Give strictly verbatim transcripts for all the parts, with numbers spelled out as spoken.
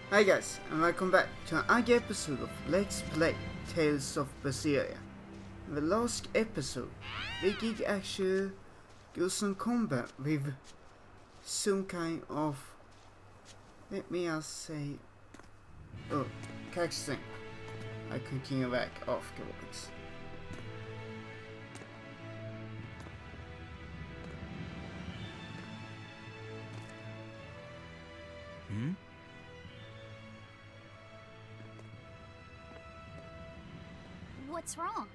Hi guys, and welcome back to another episode of Let's Play Tales of Berseria. In the last episode, we did actually do some combat with some kind of, let me just say, oh, cutscene. I continue back afterwards. Hmm? What's wrong?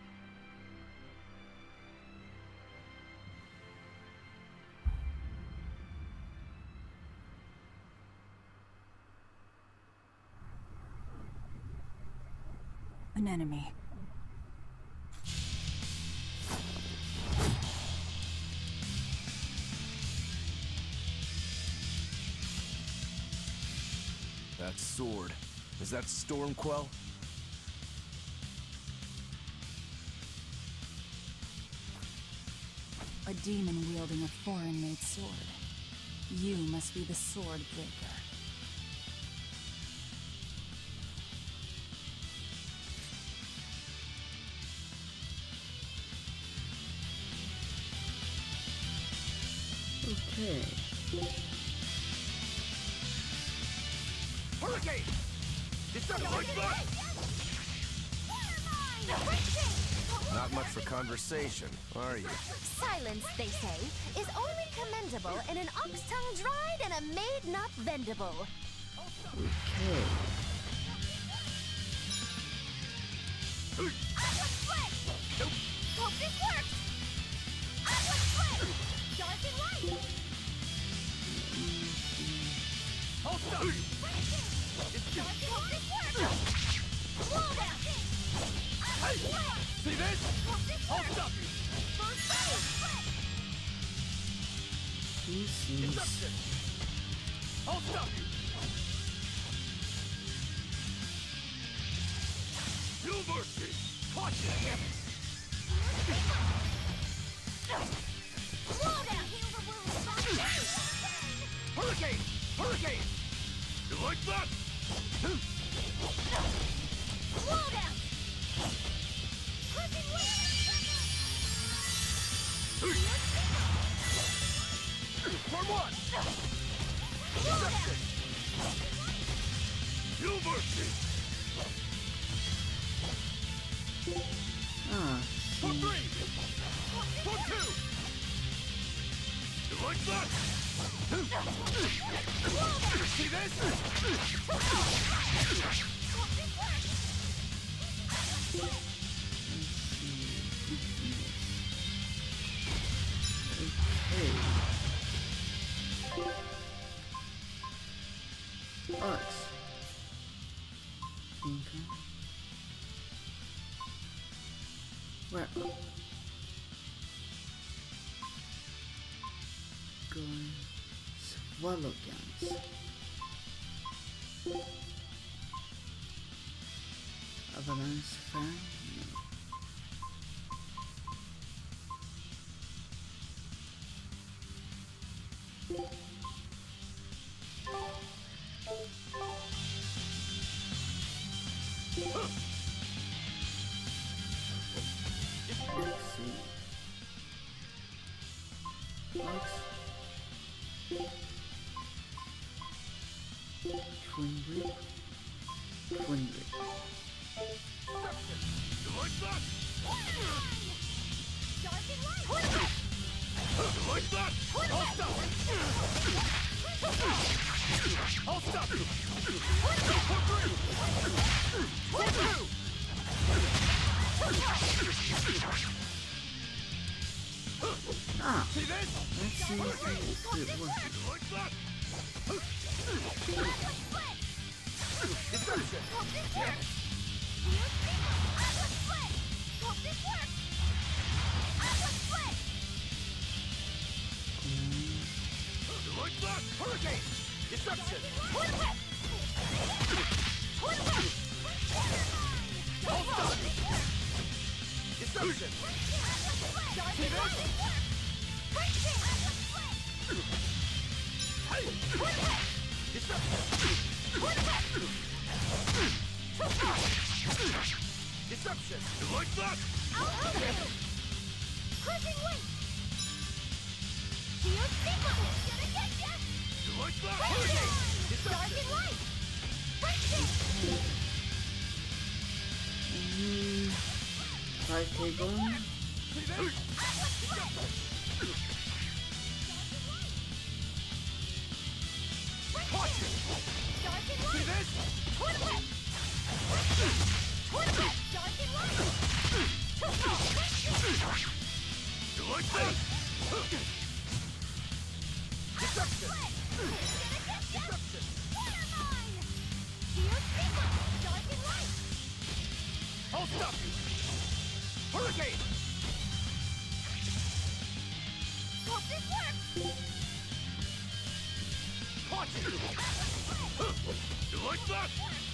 An enemy. That sword. Is that Stormquell? A demon wielding a foreign-made sword. You must be the sword breaker. Okay. Hurricane! It's not like that! Not much for conversation, are you? Silence, they say, is only commendable in an ox tongue dried and a maid not vendable. Okay. Aqua split! Hope this works! Aqua split! Dark and light! Hold up! Dark and hope this works! Wall down! Aqua split! See this? Hope this Hold works! up! First split! This is Deception! I'll stop you! No mercy! Caution! Wall down! Heal the wounds! Hurricane! Hurricane! You like that? Wall down! Crushing wind! For one! Deception! No mercy! ah. For three! For two! You like that? See this? Okay. Arts. Okay. Well. Going swallow guns. Avalanche fan? No. Let's see. Let's Twin whip. Twin whip. You like that? Dark and light! You like that? I'll stop! I'll stop you! For three! For two! Ah, See this? let's see if it works. You like that? Deception! You like that? Hurricane! Deception! I'll stop you! Deception! See this? Hey! Deception! Deception! You like that? Crushing weight! Shield Sigma! Gonna get ya! You like that? Dark and light! Friction! Mm, five K bomb. Caution! Dark and See light! this? Twin whip! Twin whip! Dark and light! You like that? Deception! Deception! Shield Sigma! Dark and light! I'll stop you! Hurricane! Hope this works! Caution! You like that?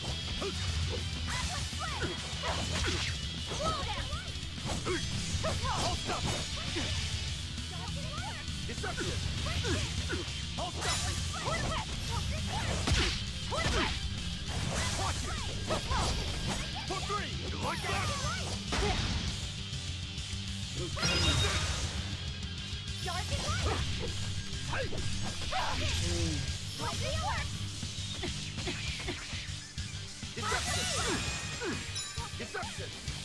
Slow down! I'll stop you! Dark and light! Deception! I'll stop you! Twin whip! Hope this works! Twin whip! Caution! For three! You like that? Dark and light! Hey! Hope this works! Deception! Deception!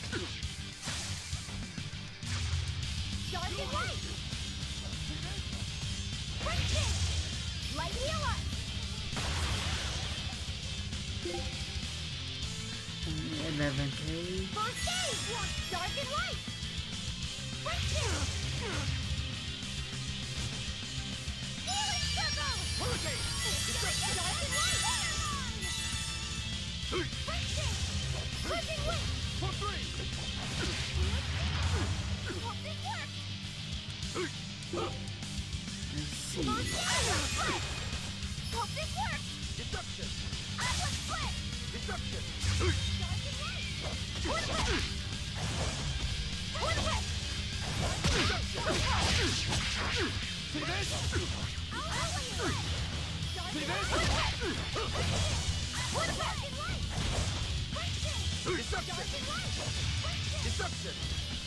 Dark and light! Friction! Light healer! eleven K. First aid! Dark and light! Friction! Healing circle! Hurricane! Deception! Dark and light! Friction! Crushing weight! For three! Hope this works! Let's see. Hope this works! Deception! Atlas split! Deception! Dark and light! Twin whip! Twin whip! See this? I'll help you! Dark See and this? light! Twin whip! Dark and light! Friction! Deception! Dark and light! Friction! Deception!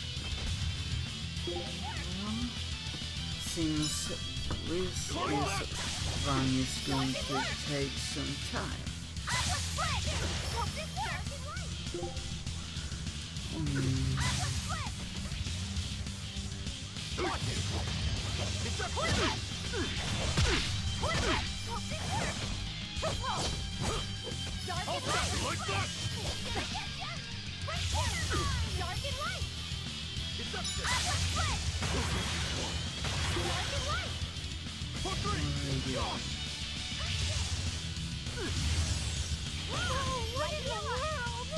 Seems this is one is going to take some time. Atlas split! Hope this works! Dark and light! Mm, Atlas split! Caution! Deception! Twin whip! Twin whip! Hope this works! Triple! Dark I'll and stop light! you like that! Gonna get ya! Friction! Dark and light! Deception! Atlas split! Dark and light! For three! Whoa! What in the world?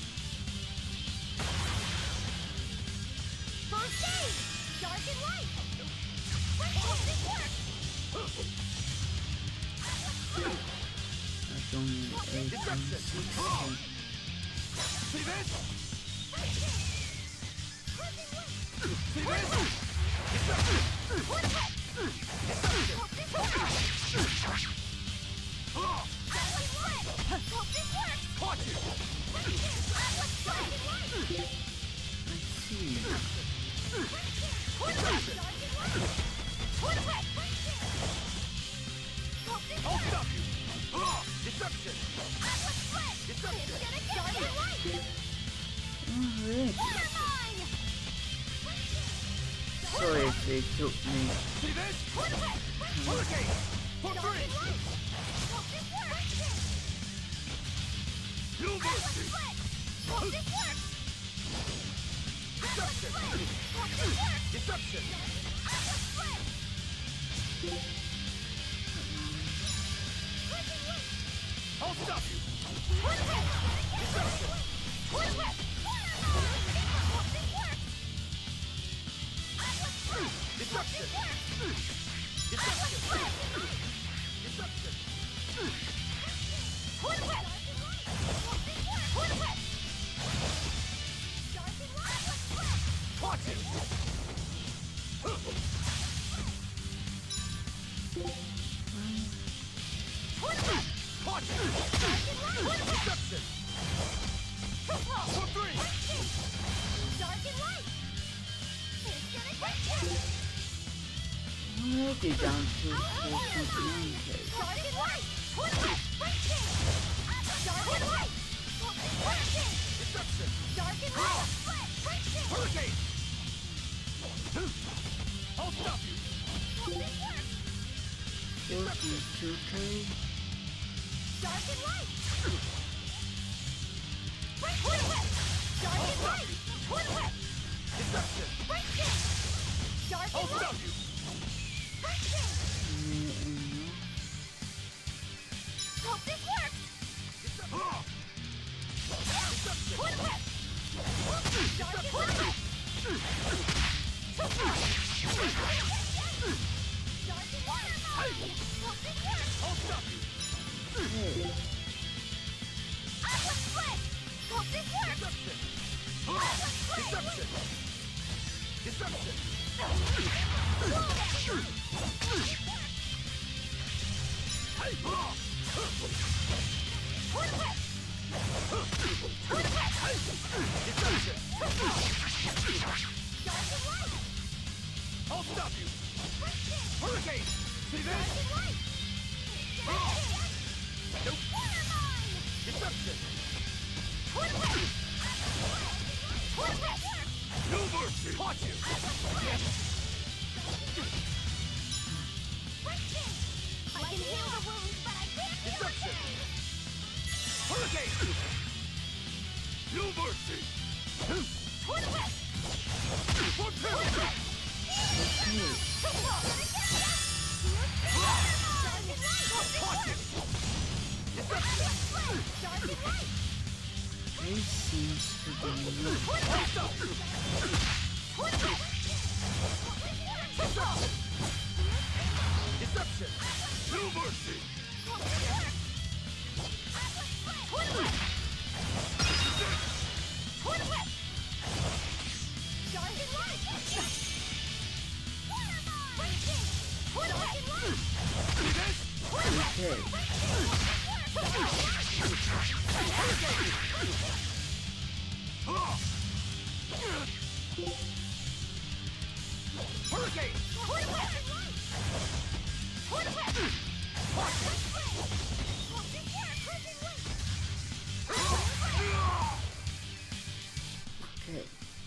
First aid! Dark and light! Friction! This works! that's only eight and six. See this? Friction! Crushing weight! See this? Deception! Twin whip! Hope this works! Ah! Atlas split! Hope this works! Caution! Atlas dark and light! I see. Twin whip! Dark and light! Twin whip! Hope this I'll works! stop you! Ah! Deception! Atlas split! Deception! It's gonna dark and light! Alright. Water mine! Sorry if it took me. See this? Twin whip! Hurricane! For Dark three! and light! Hope this works! No Atlas mercy! split! Hope this works! Atlas Deception! split! Hope this works! Deception! Atlas split! Crushing weight! I'll stop you! Twin whip! Deception! Twin whip! Water mine! Hope this works! Atlas split! Deception! Atlas Deception! split! Deception! Twin whip! Hope this works! Twin whip! Dark and light! Atlas split! Caution! Twin whip! Caution! Deception! For three! Dark and light! It's gonna break you! Okay, down to four point nine K. Dark and light! Breaking! Dark and light! Breaking! Deception! Dark and light! Breaking! Hurricane! I'll stop you! forty-two K. Dark and light! Breaking! Dark and light! Deception! Breaking! Dark I'll and stop light! you! Breaking! Yeah, Hope this works! Deception! Dark and light! Dark and light! Hope this works! I'll stop you! hey. Aqua split! Hope this works! Deception! Aqua split! Deception! Deception! Hey! Deception! Dark and light! I'll stop you! Hurricane! See this? Dark and light! Nope! Water mine! Deception! No mercy! Caught you! I can heal the wounds, but I can't feel the Deception! pain! Hurricane! No mercy! For two! Caught you! Deception! This seems to be low. I'll stop you! Deception! No mercy! See this? Okay. Hurricane! Okay.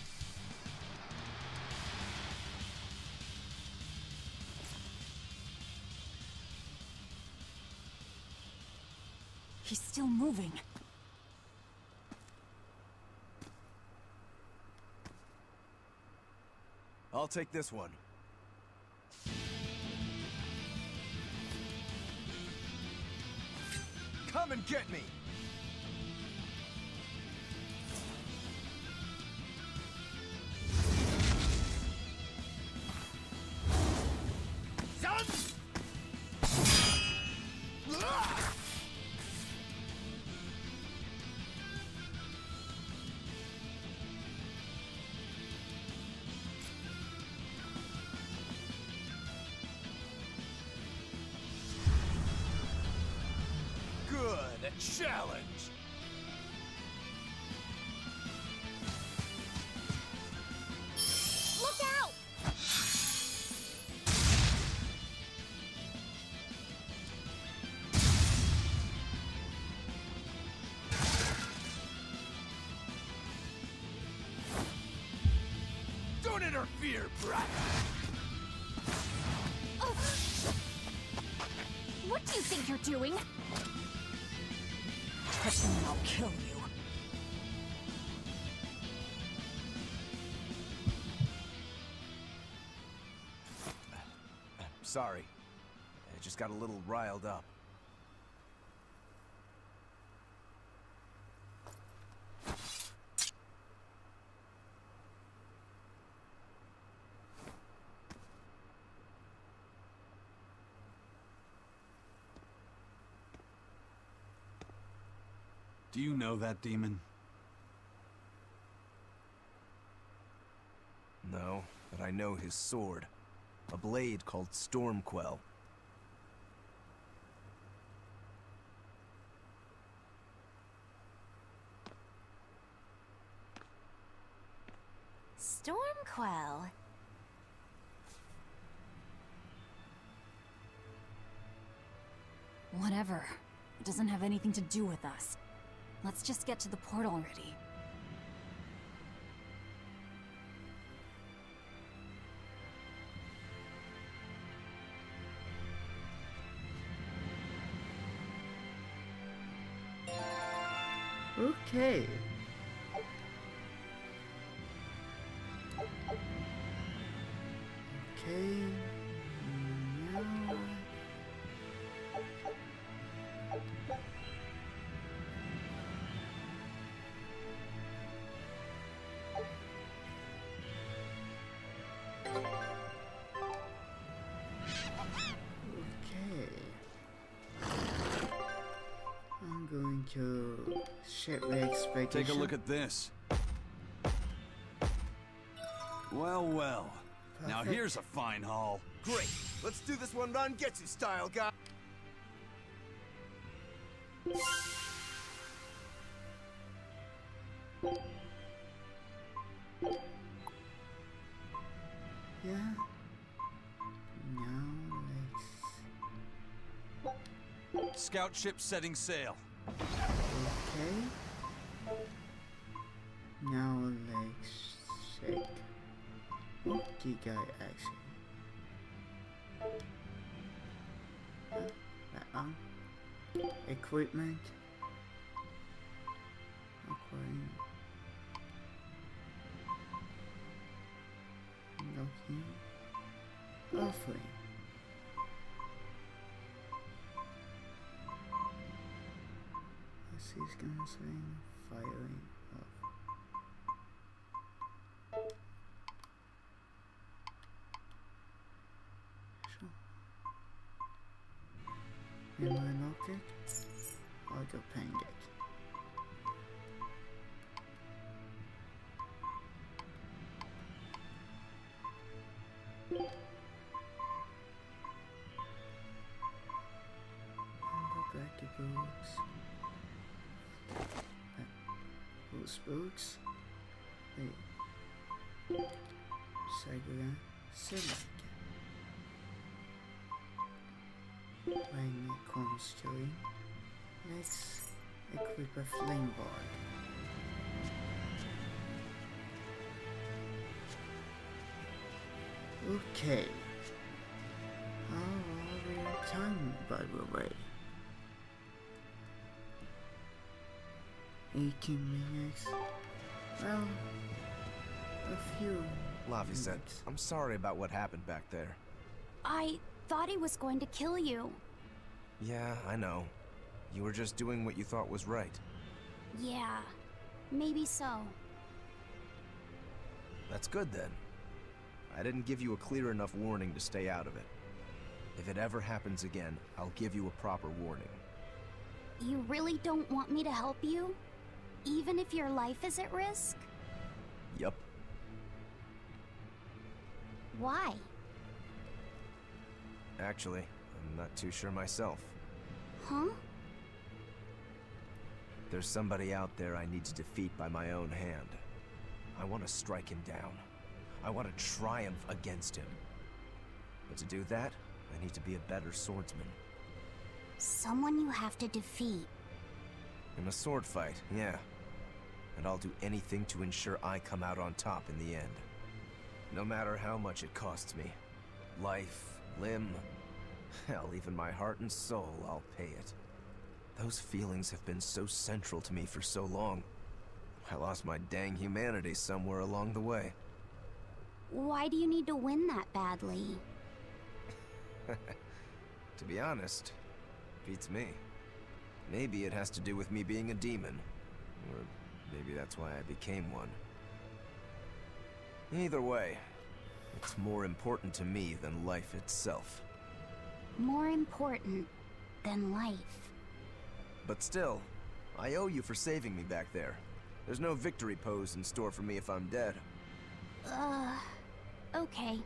He's still moving. I'll take this one. Come and get me! Son! Good, a challenge! Look out! Don't interfere, brat! Oh. What do you think you're doing? Touch him and I'll kill you. Sorry. I just got a little riled up. Do you know that demon? No, but I know his sword. A blade called Stormquell. Stormquell. Whatever. It doesn't have anything to do with us. Let's just get to the port already. Okay. Okay. Now. Okay. I'm going to ship the expectation. Take a look at this. Well, well. Now Perfect. here's a fine haul. Great. Let's do this one run Getsu style, guy. Yeah. Now let's. Scout ship setting sail. Okay. Now let's check. Okay, guy action. Uh, that one. Equipment. Acquiring. Locking. Offering. Assist canceling. Firing off. Sure. Am I locked it? I'll go ping it. And go back to books. Those books. Hey. Segura. Select. When it comes to it, let's equip a flame board. Okay. How are we on time, by the way? eighteen minutes. Well, a few. Lavi said, minutes. I'm sorry about what happened back there. I thought he was going to kill you. Yeah, I know. You were just doing what you thought was right. Yeah, maybe so. That's good then. I didn't give you a clear enough warning to stay out of it. If it ever happens again, I'll give you a proper warning. You really don't want me to help you? Even if your life is at risk? Yup. Why? Actually, I'm not too sure myself. Huh? There's somebody out there I need to defeat by my own hand. I want to strike him down. I want to triumph against him. But to do that, I need to be a better swordsman. Someone you have to defeat. In a sword fight, yeah. And I'll do anything to ensure I come out on top in the end. No matter how much it costs me. Life, limb, hell, even my heart and soul, I'll pay it. Those feelings have been so central to me for so long. I lost my dang humanity somewhere along the way. Why do you need to win that badly? To be honest, beats me. Maybe it has to do with me being a demon. Or maybe that's why I became one. Either way, it's more important to me than life itself. More important than life. But still, I owe you for saving me back there. There's no victory pose in store for me if I'm dead. Uh, okay.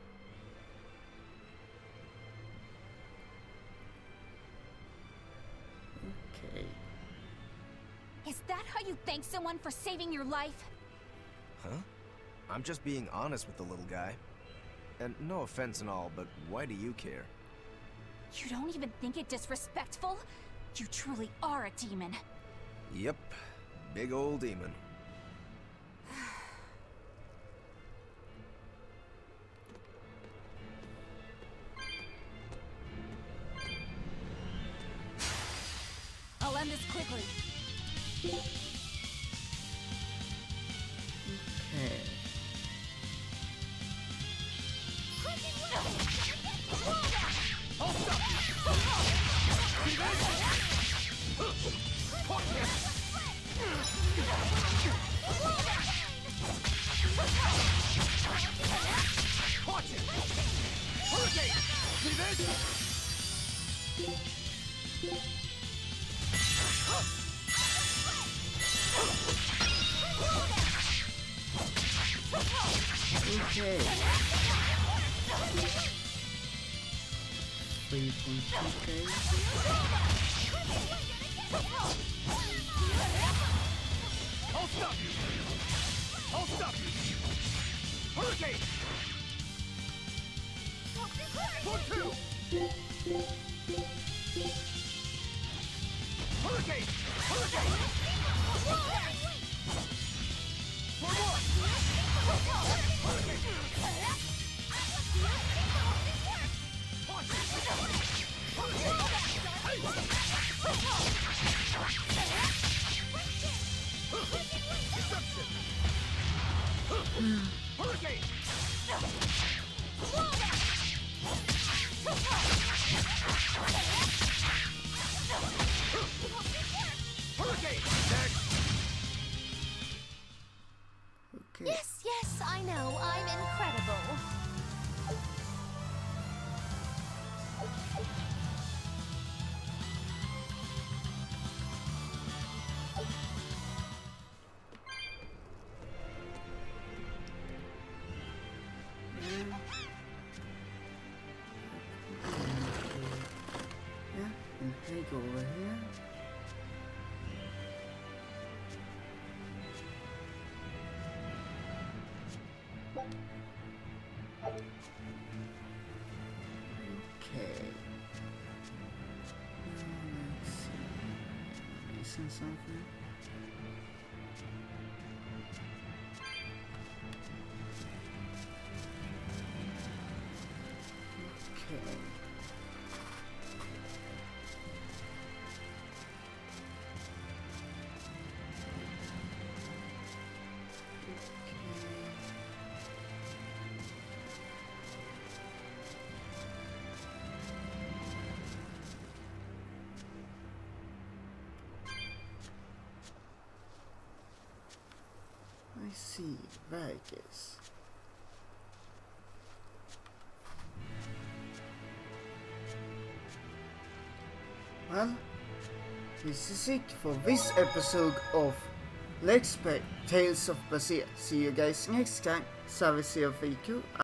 Okay. Is that how you thank someone for saving your life? Huh? I'm just being honest with the little guy. And no offense and all, but why do you care? You don't even think it disrespectful? You truly are a demon. Yep, big old demon. I'll end this quickly. Okay. Okay. three point two K. I'll stop you! I'll stop you! Hurricane! For two! Hurricane! Hurricane! For one! Hurricane! Hurricane! Hurricane! Next! Okay. Yes, yes, I know. I'm incredible. Yeah, and I go over here. Okay. Now let's see. Missing something. Okay. I see, Vegas. Well, this is it for this episode of Let's Play Tales of Berseria. See you guys next time. Service of V Q.